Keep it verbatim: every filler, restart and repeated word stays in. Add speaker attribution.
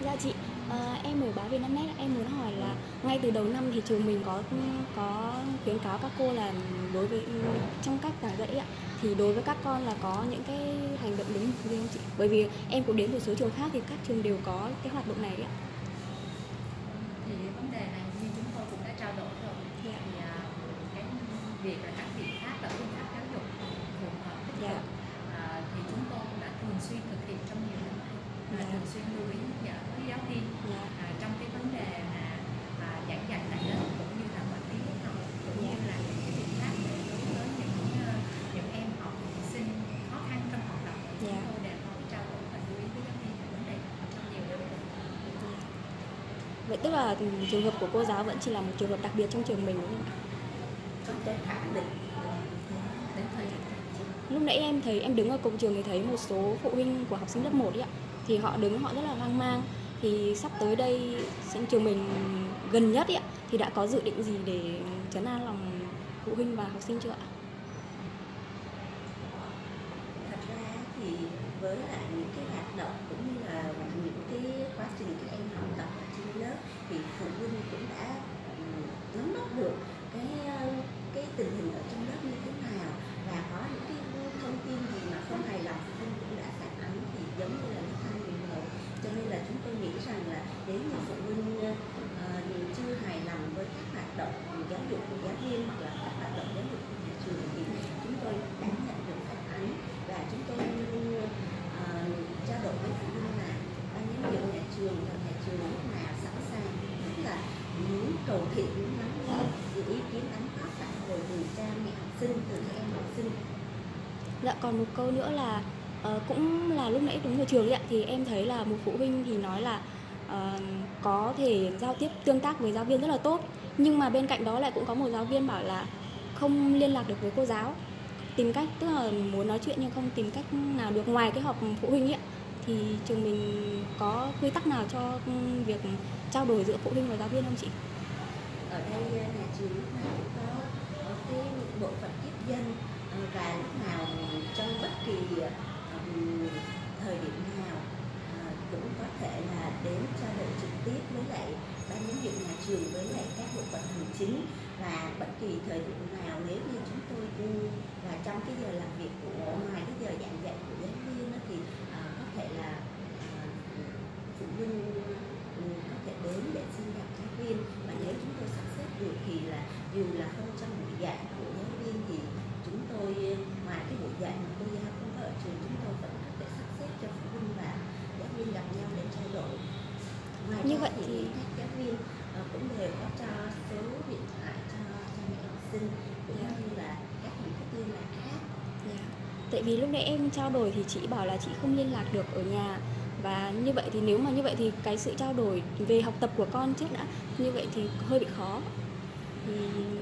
Speaker 1: Dạ chị, ờ, em ở báo Việt Nam Net, em muốn hỏi là ngay từ đầu năm thì trường mình có có khuyến cáo các cô là đối với trong các giảng dạy ạ, thì đối với các con là có những cái hành động đúng gì không chị? Bởi vì em cũng đến một số trường khác thì các trường đều có cái hoạt động này ạ.
Speaker 2: Thì vấn đề này như chúng tôi cũng đã trao đổi rồi.
Speaker 1: Dạ.
Speaker 2: Thì à, cái việc là các biện pháp và phương pháp giáo dục phù hợp tích
Speaker 1: Dạ.
Speaker 2: cực à, thì chúng tôi cũng đã thường xuyên thực hiện trong nhiều năm nay và
Speaker 1: Dạ.
Speaker 2: thường xuyên lưu ý nhắc nhở với giáo viên
Speaker 1: Dạ.
Speaker 2: à, trong cái vấn đề mà à, giảng dạy tại lớp cũng như là quản lý lớp học cũng
Speaker 1: Dạ.
Speaker 2: như là những cái biện pháp để đối với những uh, những em học sinh khó khăn trong học tập.
Speaker 1: Dạ.
Speaker 2: Chúng tôi đều có cái trao đổi và lưu ý với giáo viên về vấn đề này trong nhiều năm rồi.
Speaker 1: Vậy tức là trường hợp của cô giáo vẫn chỉ là một trường hợp đặc biệt trong trường mình đúng không ạ?
Speaker 2: Không thể khẳng định đến thời điểm này.
Speaker 1: Lúc nãy em thấy em đứng ở cổng trường thì thấy một số phụ huynh của học sinh lớp một ấy ạ, thì họ đứng họ rất là hoang mang. Thì sắp tới đây sân trường mình gần nhất ấy ạ, thì đã có dự định gì để trấn an lòng phụ huynh và học sinh chưa ạ?
Speaker 3: Thật ra thì với lại những cái hoạt động cũng như là những cái quá trình các em học tập ở trên lớp thì phụ huynh cũng đã ừm, nắm bắt được cái ờ, cái tình hình ở trong lớp như thế nào, và có những cái thông tin gì mà không hài lòng phụ huynh cũng đã phản ánh, thì giống như là Lý Thanh vừa nói. Cho nên là chúng tôi nghĩ rằng là nếu như phụ huynh ờ, chưa hài lòng với các hoạt động giáo dục của giáo viên hoặc là các hoạt động giáo dục của nhà trường thì chúng tôi đã nhận được phản ánh, và chúng tôi luôn ờ, trao đổi với phụ huynh là ban giám hiệu nhà trường và nhà trường lúc nào sẵn sàng rất là muốn cầu thị, muốn lắng nghe những ý kiến đóng góp phản hồi từ cha mẹ học sinh, từ các em học sinh.
Speaker 1: Dạ, còn một câu nữa là ờ, cũng là lúc nãy đúng ở trường ấy ạ, thì em thấy là một phụ huynh thì nói là ờ, có thể giao tiếp tương tác với giáo viên rất là tốt, nhưng mà bên cạnh đó lại cũng có một giáo viên bảo là không liên lạc được với cô giáo, tìm cách tức là muốn nói chuyện nhưng không tìm cách nào được ngoài cái họp phụ huynh ấy ạ. Thì trường mình có quy tắc nào cho việc trao đổi giữa phụ huynh và giáo viên không chị?
Speaker 3: Ở đây nhà trường lúc nào cũng có, có cái bộ phận tiếp dân, ờ, và lúc nào trong bất kỳ um, thời điểm nào uh, cũng có thể là đến trao đổi trực tiếp với lại ban giám hiệu nhà trường, với lại các bộ phận hành chính, và bất kỳ thời điểm nào nếu như chúng tôi và trong cái giờ làm việc của ngoài cái giờ giảng dạy của giáo viên đó, thì uh, có thể là uh, phụ huynh um, có thể đến để xin gặp giáo viên, và nếu chúng tôi sắp xếp được thì là dù là không trong buổi dạy của giáo viên thì chúng tôi ngoài cái buổi dạy mà cô giáo không có ở trường, chúng tôi vẫn có thể sắp xếp cho phụ huynh và giáo viên gặp nhau để trao đổi. Ngoài
Speaker 1: Như
Speaker 3: ra
Speaker 1: vậy
Speaker 3: thì,
Speaker 1: thì
Speaker 3: các giáo viên uh, cũng đều có cho số điện thoại cho cha mẹ học sinh, cũng
Speaker 1: Yeah.
Speaker 3: như là các hình thức liên lạc khác.
Speaker 1: Dạ. Tại vì lúc nãy em trao đổi thì chị bảo là chị không liên lạc được ở nhà, và như vậy thì nếu mà như vậy thì cái sự trao đổi về học tập của con trước đã, như vậy thì hơi bị khó. Thì